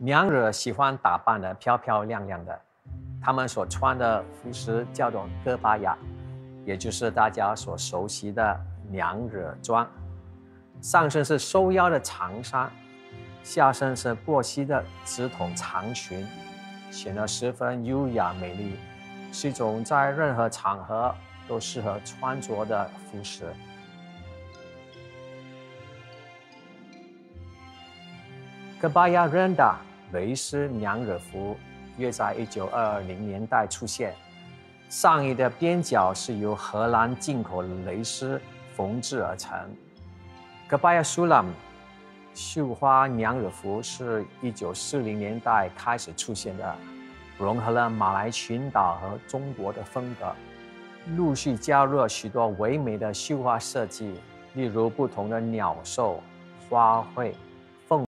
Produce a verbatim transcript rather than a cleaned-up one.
娘惹喜欢打扮得漂漂亮亮的，她们所穿的服饰叫做戈巴雅，也就是大家所熟悉的娘惹装。上身是收腰的长衫，下身是过膝的直筒长裙，显得十分优雅美丽，是一种在任何场合都适合穿着的服饰。Kebaya Rendah 蕾丝娘惹服约在一九二零年代出现，上衣的边角是由荷兰进口蕾丝缝制而成。Kebaya Sulam 绣花娘惹服是一九四零年代开始出现的，融合了马来群岛和中国的风格，陆续加入了许多唯美的绣花设计，例如不同的鸟兽、花卉。